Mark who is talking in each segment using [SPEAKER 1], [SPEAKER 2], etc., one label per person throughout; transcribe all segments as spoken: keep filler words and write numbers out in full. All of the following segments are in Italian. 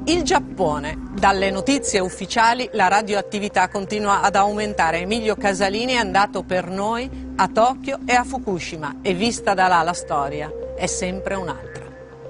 [SPEAKER 1] Il Giappone. Dalle notizie ufficiali la radioattività continua ad aumentare. Emilio Casalini è andato per noi a Tokyo e a Fukushima e vista da là la storia è sempre un'altra.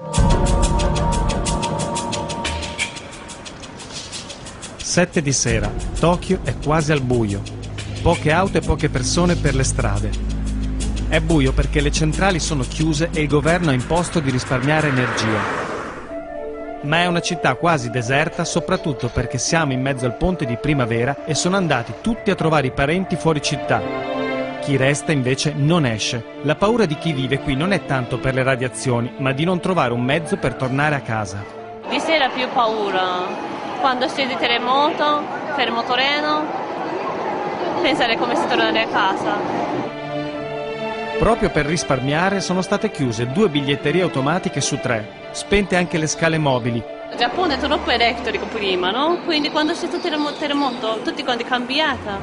[SPEAKER 2] Sette di sera, Tokyo è quasi al buio. Poche auto e poche persone per le strade. È buio perché le centrali sono chiuse e il governo ha imposto di risparmiare energia. Ma è una città quasi deserta, soprattutto perché siamo in mezzo al ponte di primavera e sono andati tutti a trovare i parenti fuori città. Chi resta invece non esce. La paura di chi vive qui non è tanto per le radiazioni, ma di non trovare un mezzo per tornare a casa.
[SPEAKER 3] Di sera più paura. Quando c'è di terremoto, terremotoreno, pensare come si tornare a casa.
[SPEAKER 2] Proprio per risparmiare sono state chiuse due biglietterie automatiche su tre, spente anche le scale mobili.
[SPEAKER 3] Il Giappone è troppo elettrico prima, no? Quindi quando c'è stato il terremoto, tutti quanti cambiata.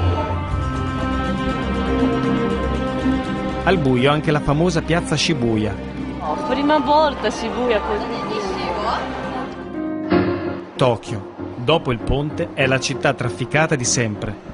[SPEAKER 2] Al buio anche la famosa piazza Shibuya.
[SPEAKER 3] Oh, prima volta Shibuya così.
[SPEAKER 2] Tokyo, dopo il ponte, è la città trafficata di sempre.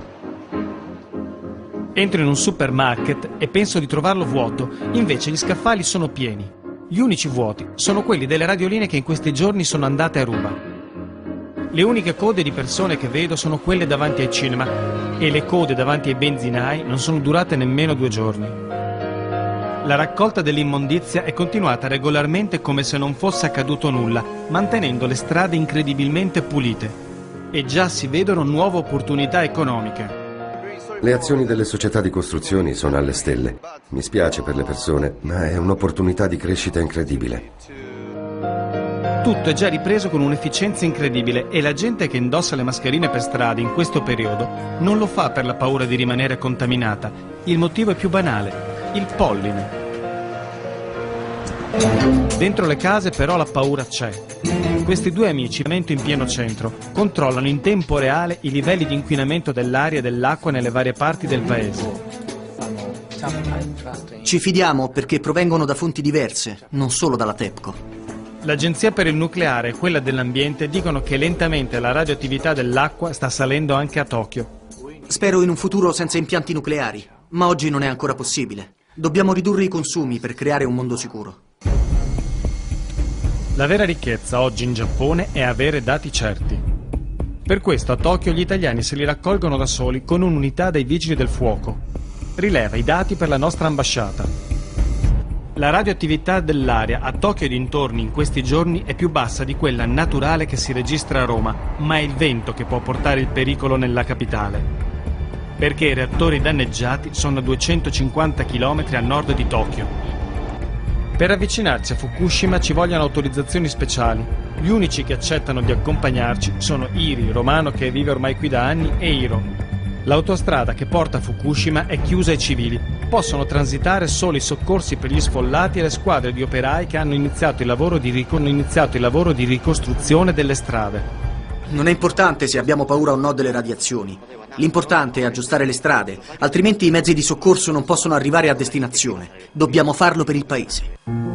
[SPEAKER 2] Entro in un supermarket e penso di trovarlo vuoto, invece gli scaffali sono pieni. Gli unici vuoti sono quelli delle radioline che in questi giorni sono andate a ruba. Le uniche code di persone che vedo sono quelle davanti ai cinema e le code davanti ai benzinai non sono durate nemmeno due giorni. La raccolta dell'immondizia è continuata regolarmente come se non fosse accaduto nulla, mantenendo le strade incredibilmente pulite. E già si vedono nuove opportunità economiche.
[SPEAKER 4] Le azioni delle società di costruzioni sono alle stelle. Mi spiace per le persone, ma è un'opportunità di crescita incredibile.
[SPEAKER 2] Tutto è già ripreso con un'efficienza incredibile e la gente che indossa le mascherine per strada in questo periodo non lo fa per la paura di rimanere contaminata. Il motivo è più banale: il polline. Dentro le case però la paura c'è. Questi due amici, in pieno centro, controllano in tempo reale i livelli di inquinamento dell'aria e dell'acqua nelle varie parti del paese.
[SPEAKER 5] Ci fidiamo perché provengono da fonti diverse, non solo dalla TEPCO.
[SPEAKER 2] L'Agenzia per il Nucleare e quella dell'Ambiente dicono che lentamente la radioattività dell'acqua sta salendo anche a Tokyo.
[SPEAKER 5] Spero in un futuro senza impianti nucleari, ma oggi non è ancora possibile. Dobbiamo ridurre i consumi per creare un mondo sicuro.
[SPEAKER 2] La vera ricchezza oggi in Giappone è avere dati certi. Per questo a Tokyo gli italiani se li raccolgono da soli con un'unità dei vigili del fuoco. Rileva i dati per la nostra ambasciata. La radioattività dell'aria a Tokyo e dintorni in questi giorni è più bassa di quella naturale che si registra a Roma, ma è il vento che può portare il pericolo nella capitale. Perché i reattori danneggiati sono a duecentocinquanta chilometri a nord di Tokyo. Per avvicinarci a Fukushima ci vogliono autorizzazioni speciali. Gli unici che accettano di accompagnarci sono Iri, romano che vive ormai qui da anni, e Hiro. L'autostrada che porta a Fukushima è chiusa ai civili. Possono transitare solo i soccorsi per gli sfollati e le squadre di operai che hanno iniziato il lavoro di, ric- hanno iniziato il lavoro di ricostruzione delle strade.
[SPEAKER 5] Non è importante se abbiamo paura o no delle radiazioni. L'importante è aggiustare le strade, altrimenti i mezzi di soccorso non possono arrivare a destinazione. Dobbiamo farlo per il paese.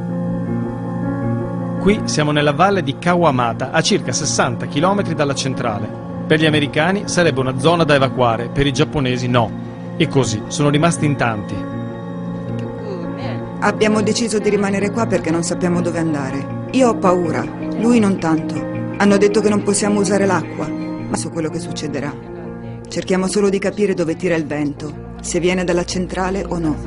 [SPEAKER 2] Qui siamo nella valle di Kawamata, a circa sessanta chilometri dalla centrale. Per gli americani sarebbe una zona da evacuare, per i giapponesi no. E così sono rimasti in tanti.
[SPEAKER 6] Abbiamo deciso di rimanere qua perché non sappiamo dove andare. Io ho paura, lui non tanto. Hanno detto che non possiamo usare l'acqua, ma so quello che succederà. Cerchiamo solo di capire dove tira il vento, se viene dalla centrale o no.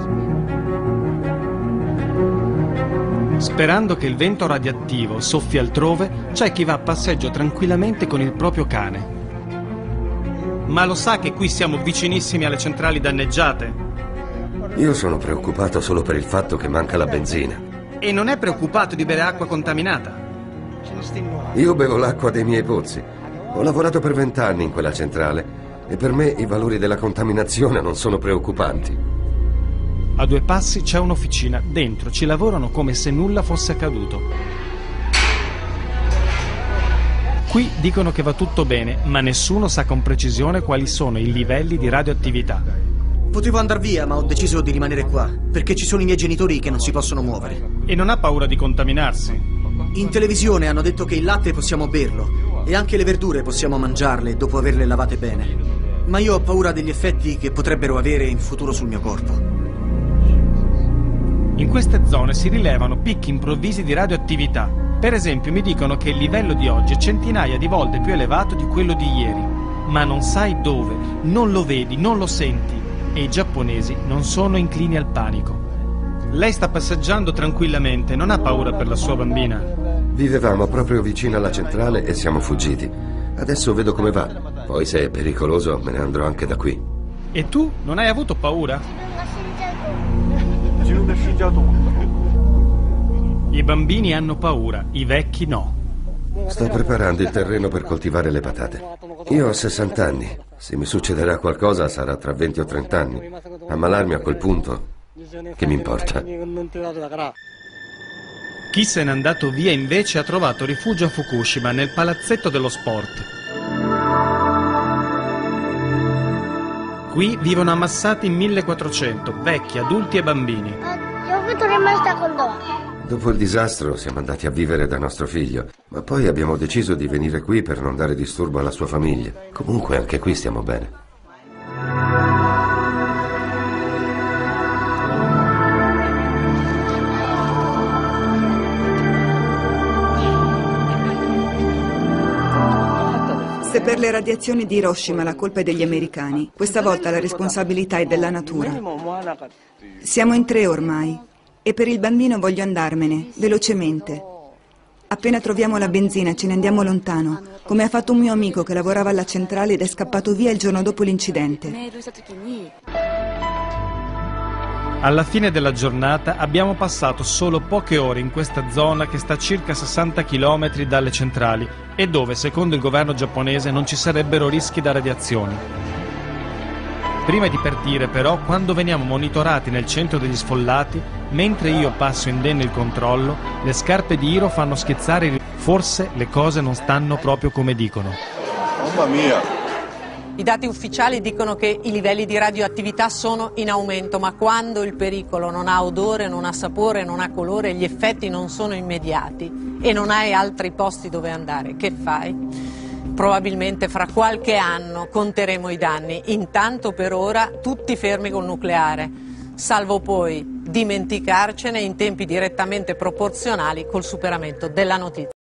[SPEAKER 2] Sperando che il vento radioattivo soffi altrove, c'è chi va a passeggio tranquillamente con il proprio cane. Ma lo sa che qui siamo vicinissimi alle centrali danneggiate?
[SPEAKER 4] Io sono preoccupato solo per il fatto che manca la benzina.
[SPEAKER 2] E non è preoccupato di bere acqua contaminata?
[SPEAKER 4] Io bevo l'acqua dei miei pozzi. Ho lavorato per vent'anni in quella centrale e per me i valori della contaminazione non sono preoccupanti.
[SPEAKER 2] A due passi c'è un'officina. Dentro ci lavorano come se nulla fosse accaduto. Qui dicono che va tutto bene, ma nessuno sa con precisione quali sono i livelli di radioattività.
[SPEAKER 5] Potevo andar via, ma ho deciso di rimanere qua, perché ci sono i miei genitori che non si possono muovere.
[SPEAKER 2] E non ha paura di contaminarsi?
[SPEAKER 5] In televisione hanno detto che il latte possiamo berlo e anche le verdure possiamo mangiarle dopo averle lavate bene. Ma io ho paura degli effetti che potrebbero avere in futuro sul mio corpo.
[SPEAKER 2] In queste zone si rilevano picchi improvvisi di radioattività. Per esempio mi dicono che il livello di oggi è centinaia di volte più elevato di quello di ieri. Ma non sai dove, non lo vedi, non lo senti. E i giapponesi non sono inclini al panico. Lei sta passeggiando tranquillamente, non ha paura per la sua bambina?
[SPEAKER 4] Vivevamo proprio vicino alla centrale e siamo fuggiti. Adesso vedo come va. Poi se è pericoloso me ne andrò anche da qui.
[SPEAKER 2] E tu non hai avuto paura? I bambini hanno paura, i vecchi no.
[SPEAKER 4] Sto preparando il terreno per coltivare le patate. Io ho sessanta anni. Se mi succederà qualcosa sarà tra venti o trenta anni. Ammalarmi a quel punto, che mi importa?
[SPEAKER 2] Chi se n'è andato via invece ha trovato rifugio a Fukushima, nel palazzetto dello sport. Qui vivono ammassati in millequattrocento, vecchi, adulti e bambini.
[SPEAKER 4] Dopo il disastro siamo andati a vivere da nostro figlio, ma poi abbiamo deciso di venire qui per non dare disturbo alla sua famiglia. Comunque anche qui stiamo bene.
[SPEAKER 6] Se per le radiazioni di Hiroshima la colpa è degli americani, questa volta la responsabilità è della natura. Siamo in tre ormai e per il bambino voglio andarmene, velocemente. Appena troviamo la benzina ce ne andiamo lontano, come ha fatto un mio amico che lavorava alla centrale ed è scappato via il giorno dopo l'incidente.
[SPEAKER 2] Alla fine della giornata abbiamo passato solo poche ore in questa zona che sta a circa sessanta chilometri dalle centrali e dove, secondo il governo giapponese, non ci sarebbero rischi da radiazioni. Prima di partire, però, quando veniamo monitorati nel centro degli sfollati, mentre io passo indenne il controllo, le scarpe di Hiro fanno schizzare i... Forse le cose non stanno proprio come dicono.
[SPEAKER 7] Mamma mia!
[SPEAKER 1] I dati ufficiali dicono che i livelli di radioattività sono in aumento, ma quando il pericolo non ha odore, non ha sapore, non ha colore, gli effetti non sono immediati e non hai altri posti dove andare, che fai? Probabilmente fra qualche anno conteremo i danni. Intanto per ora tutti fermi col nucleare, salvo poi dimenticarcene in tempi direttamente proporzionali col superamento della notizia.